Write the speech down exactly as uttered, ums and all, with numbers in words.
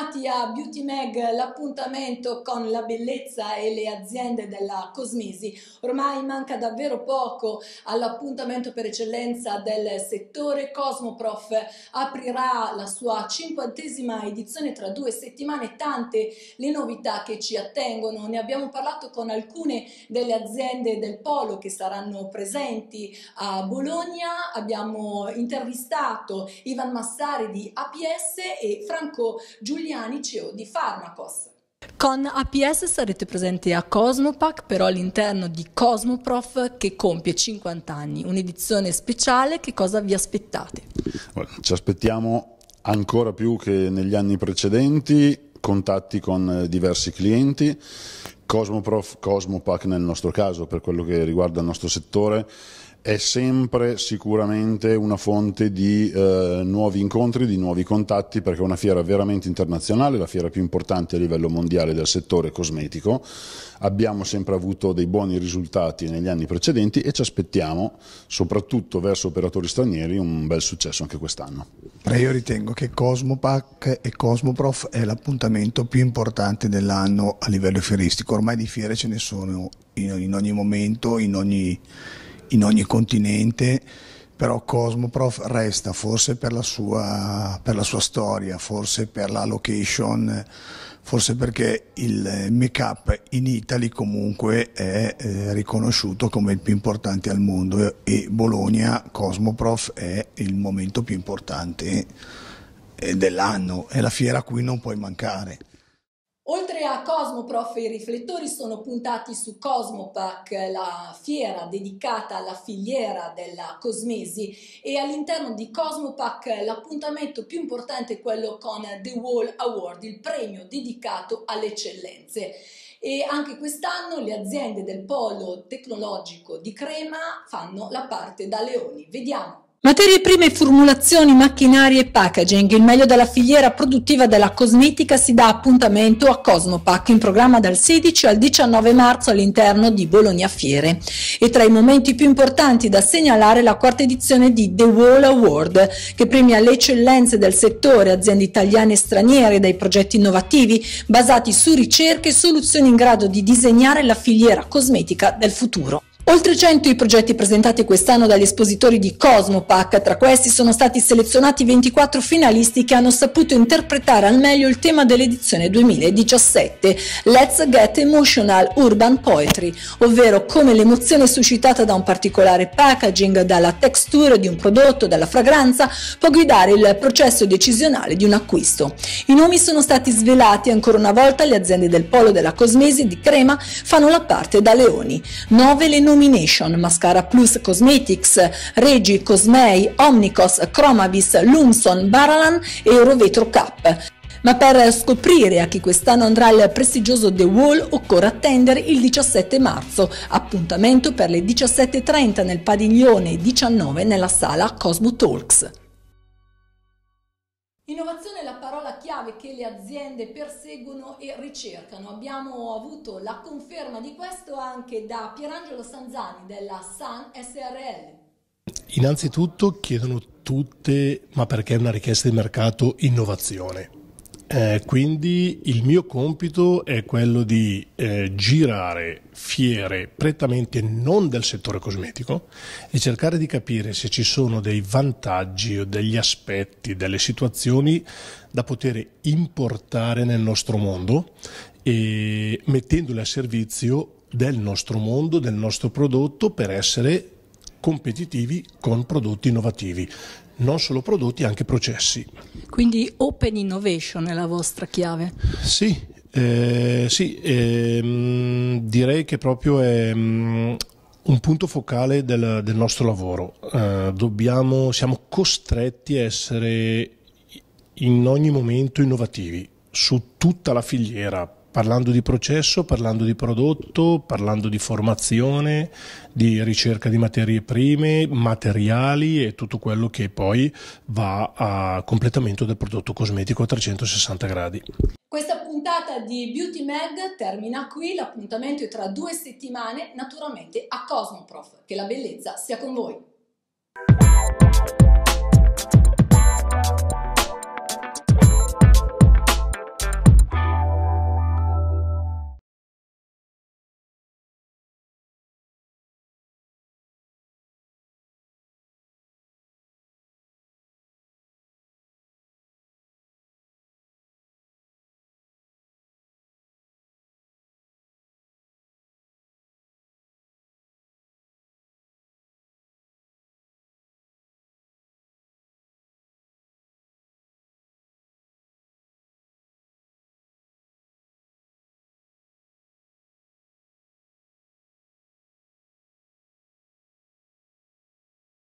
Bentornati a Beauty Mag, l'appuntamento con la bellezza e le aziende della cosmesi. Ormai manca davvero poco all'appuntamento per eccellenza del settore. Cosmoprof aprirà la sua cinquantesima edizione tra due settimane, tante le novità che ci attengono. Ne abbiamo parlato con alcune delle aziende del polo che saranno presenti a Bologna. Abbiamo intervistato Ivan Massari di A P S e Franco Giuliani, C E O di Pharmacos. Con A P S sarete presenti a Cosmopack, però all'interno di Cosmoprof che compie cinquanta anni, un'edizione speciale. Che cosa vi aspettate? Ci aspettiamo ancora più che negli anni precedenti contatti con diversi clienti. Cosmoprof, Cosmopack nel nostro caso, per quello che riguarda il nostro settore, è sempre sicuramente una fonte di eh, nuovi incontri, di nuovi contatti, perché è una fiera veramente internazionale, la fiera più importante a livello mondiale del settore cosmetico. Abbiamo sempre avuto dei buoni risultati negli anni precedenti e ci aspettiamo, soprattutto verso operatori stranieri, un bel successo anche quest'anno. Io ritengo che Cosmopack e Cosmoprof è l'appuntamento più importante dell'anno a livello fieristico. Ormai di fiere ce ne sono in, in ogni momento, in ogni in ogni continente, però Cosmoprof resta, forse per la sua, per la sua storia, forse per la location, forse perché il make-up in Italy comunque è eh, riconosciuto come il più importante al mondo, e Bologna, Cosmoprof, è il momento più importante dell'anno, è la fiera a cui non puoi mancare. Oltre a Cosmoprof, i riflettori sono puntati su Cosmopack, la fiera dedicata alla filiera della cosmesi, e all'interno di Cosmopack l'appuntamento più importante è quello con The Wall Award, il premio dedicato alle eccellenze. E anche quest'anno le aziende del polo tecnologico di Crema fanno la parte da leoni. Vediamo. Materie prime, formulazioni, macchinari e packaging, il meglio della filiera produttiva della cosmetica si dà appuntamento a Cosmopack, in programma dal sedici al diciannove marzo all'interno di Bologna Fiere. E tra i momenti più importanti da segnalare la quarta edizione di The Wall Award, che premia le eccellenze del settore, aziende italiane e straniere, dai progetti innovativi basati su ricerche e soluzioni in grado di disegnare la filiera cosmetica del futuro. Oltre cento i progetti presentati quest'anno dagli espositori di Cosmopack. Tra questi sono stati selezionati ventiquattro finalisti che hanno saputo interpretare al meglio il tema dell'edizione duemiladiciassette, Let's Get Emotional Urban Poetry, ovvero come l'emozione suscitata da un particolare packaging, dalla texture di un prodotto, dalla fragranza, può guidare il processo decisionale di un acquisto. I nomi sono stati svelati ancora una volta. Le aziende del polo della cosmesi di Crema fanno la parte da leoni. Nove le nomination: Mascara Plus Cosmetics, Regi, Cosmei, Omnicos, Chromavis, Lumson, Baralan e Eurovetro Cup. Ma per scoprire a chi quest'anno andrà il prestigioso The Wall occorre attendere il diciassette marzo, appuntamento per le diciassette e trenta nel padiglione diciannove nella sala Cosmo Talks. Innovazione è la parola chiave che le aziende perseguono e ricercano. Abbiamo avuto la conferma di questo anche da Pierangelo Sanzani della Sun S R L. Innanzitutto chiedono tutte, ma perché è una richiesta di mercato, innovazione. Eh, quindi il mio compito è quello di eh, girare fiere prettamente non del settore cosmetico e cercare di capire se ci sono dei vantaggi o degli aspetti, delle situazioni da poter importare nel nostro mondo, e mettendole a servizio del nostro mondo, del nostro prodotto, per essere competitivi con prodotti innovativi. Non solo prodotti, anche processi. Quindi open innovation è la vostra chiave? Sì, eh, sì ehm, direi che proprio è um, un punto focale del, del nostro lavoro. Uh, dobbiamo, siamo costretti a essere in ogni momento innovativi su tutta la filiera, parlando di processo, parlando di prodotto, parlando di formazione, di ricerca di materie prime, materiali e tutto quello che poi va a completamento del prodotto cosmetico a trecentosessanta gradi. Questa puntata di Beauty Mag termina qui, l'appuntamento è tra due settimane, naturalmente a Cosmoprof. Che la bellezza sia con voi.